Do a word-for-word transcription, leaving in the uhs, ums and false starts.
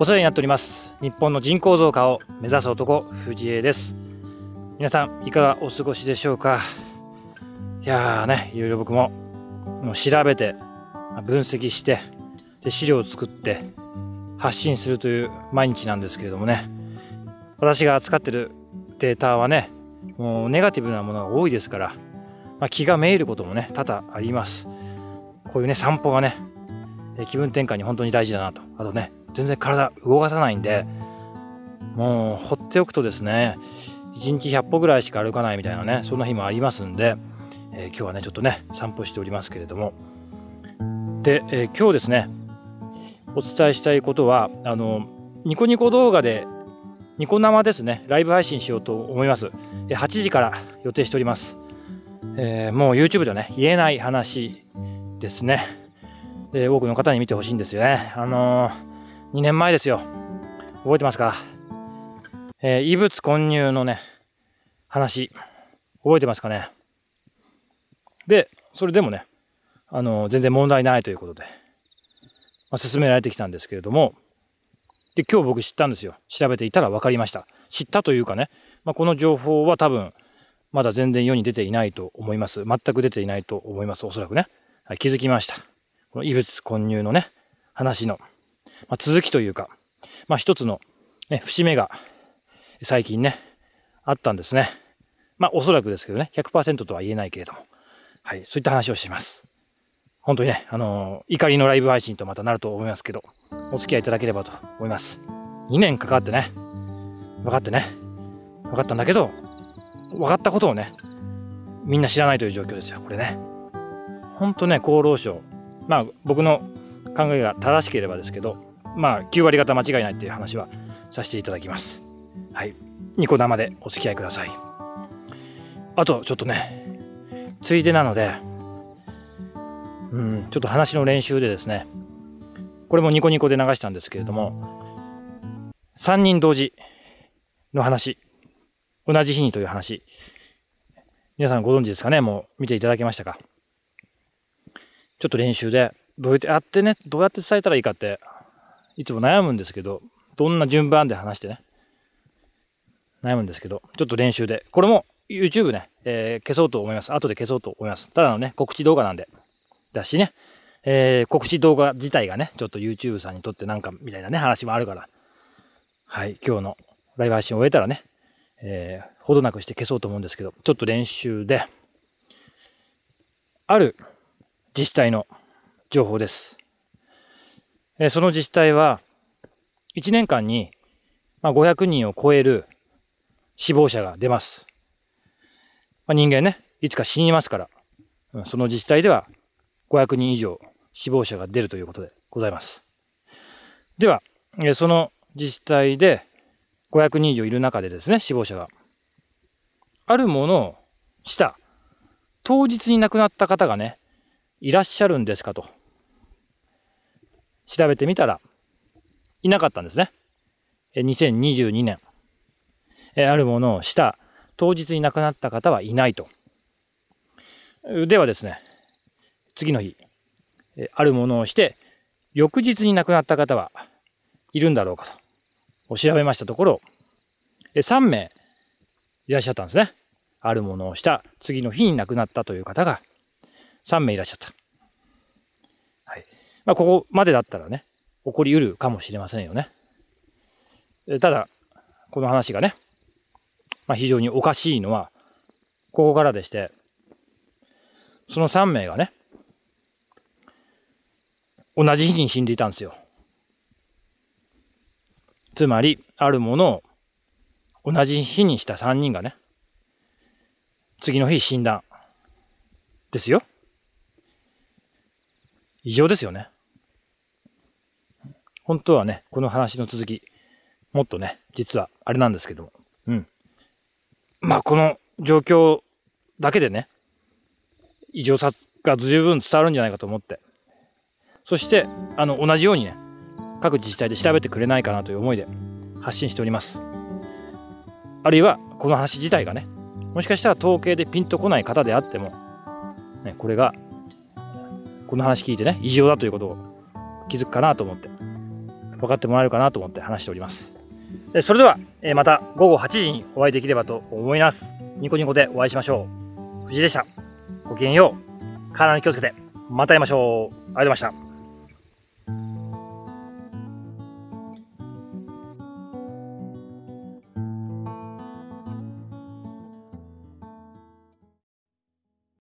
お世話になっております。日本の人口増加を目指す男、藤江です。皆さんいかがお過ごしでしょうか。いやーね、いろいろ僕ももう調べて分析してで資料を作って発信するという毎日なんですけれどもね、私が扱ってるデータはね、もうネガティブなものが多いですから、まあ、気がめいることもね多々あります。こういうね散歩がね気分転換に本当に大事だなと。あとね、全然体動かさないんで、もう放っておくとですね、いちにちひゃっぽぐらいしか歩かないみたいなね、そんな日もありますんで、えー、今日はねちょっとね散歩しておりますけれども、で、えー、今日ですねお伝えしたいことは、あのニコニコ動画でニコ生ですね、ライブ配信しようと思います。はちじから予定しております。えー、もう YouTube ではね言えない話ですね。で、多くの方に見てほしいんですよね。あのー、にねんまえですよ。覚えてますか？えー、異物混入のね話覚えてますかね。で、それでもね、あのー、全然問題ないということで、まあ、進められてきたんですけれども、で今日僕知ったんですよ。調べていたら分かりました。知ったというかね、まあ、この情報は多分まだ全然世に出ていないと思います。全く出ていないと思います。おそらくね、はい、気づきました。この異物混入のね話の、まあ、続きというか、まあ、一つの、ね、節目が最近ねあったんですね。まあおそらくですけどね ひゃくパーセント とは言えないけれども、はい、そういった話をします。本当にね、あのー、怒りのライブ配信とまたなると思いますけど、お付き合いいただければと思います。にねんかかってね、分かってね、分かったんだけど、分かったことをねみんな知らないという状況ですよ。これね、本当ね、厚労省、まあ僕の考えが正しければですけど、まあきゅうわりがた間違いないっていう話はさせていただきます。はい、ニコ生でお付き合いください。あとちょっとね、ついでなので、うんちょっと話の練習でですね、これもニコニコで流したんですけれども、さんにん同時の話、同じ日にという話、皆さんご存知ですかね。もう見ていただけましたか。ちょっと練習でどうやってね、どうやって伝えたらいいかっていつも悩むんですけど、どんな順番で話してね悩むんですけど、ちょっと練習で、これも YouTube ね、えー、消そうと思います。後で消そうと思います。ただのね告知動画なんでだしね、えー、告知動画自体がねちょっと YouTube さんにとってなんかみたいなね話もあるから、はい、今日のライブ配信を終えたらね、えー、ほどなくして消そうと思うんですけど、ちょっと練習で、ある自治体の情報です。えー、その自治体はいちねんかんに、まあ、ごひゃくにんを超える死亡者が出ます。まあ、人間ねいつか死にますから、うん、その自治体ではごひゃくにん以上死亡者が出るということでございます。では、えー、その自治体でごひゃくにん以上いる中でですね、死亡者があるものをした当日に亡くなった方がねいらっしゃるんですかと調べてみたらいなかったんですね。にせんにじゅうにねん、あるものをした当日に亡くなった方はいないと。ではですね、次の日あるものをして翌日に亡くなった方はいるんだろうかと調べましたところ、さんめいいらっしゃったんですね。あるものをした次の日に亡くなったという方がさんめいいらっしゃった。はい、まあ、ここまでだったらね起こりうるかもしれませんよね。ただこの話がね、まあ、非常におかしいのはここからでして、そのさんめいがね同じ日に死んでいたんですよ。つまりあるものを同じ日にしたさんにんがね次の日死んだですよ。異常ですよね。本当はねこの話の続きもっとね実はあれなんですけども、うんまあこの状況だけでね異常さが十分伝わるんじゃないかと思って、そしてあの同じようにね各自治体で調べてくれないかなという思いで発信しております。あるいはこの話自体がねもしかしたら統計でピンとこない方であっても、ね、これがこの話聞いてね異常だということを気づくかなと思って分かってもらえるかなと思って話しております。それではまたごごはちじにお会いできればと思います。ニコニコでお会いしましょう。藤井でした。ごきげんよう。体に気をつけてまた会いましょう。ありがとうございました。